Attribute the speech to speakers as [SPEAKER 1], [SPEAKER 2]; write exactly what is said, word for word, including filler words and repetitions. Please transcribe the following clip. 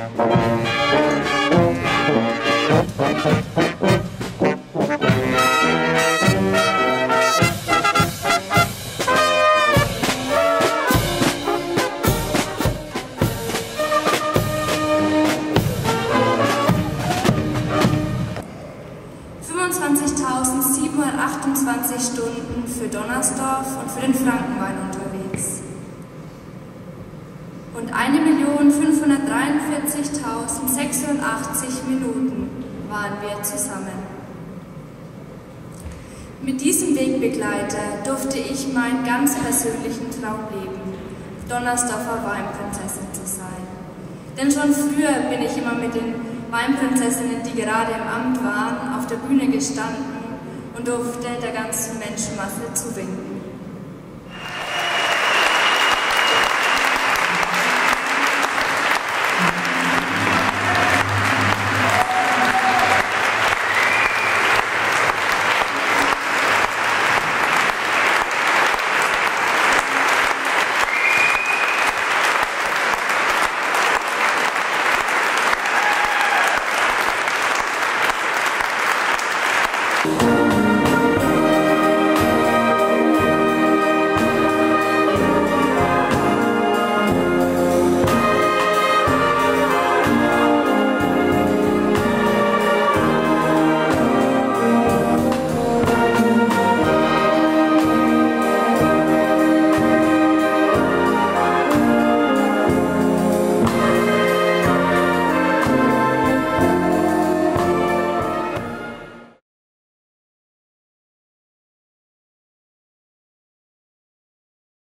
[SPEAKER 1] fünfundzwanzigtausendsiebenhundertachtundzwanzig Stunden für Donnersdorf und für den Frankenwein unterwegs. Und eine Million fünfhundertdreiundvierzigtausendsechsundachtzig Minuten waren wir zusammen. Mit diesem Wegbegleiter durfte ich meinen ganz persönlichen Traum leben, Donnersdorfer Weinprinzessin zu sein. Denn schon früher bin ich immer mit den Weinprinzessinnen, die gerade im Amt waren, auf der Bühne gestanden und durfte der ganzen Menschenmasse zuwinken.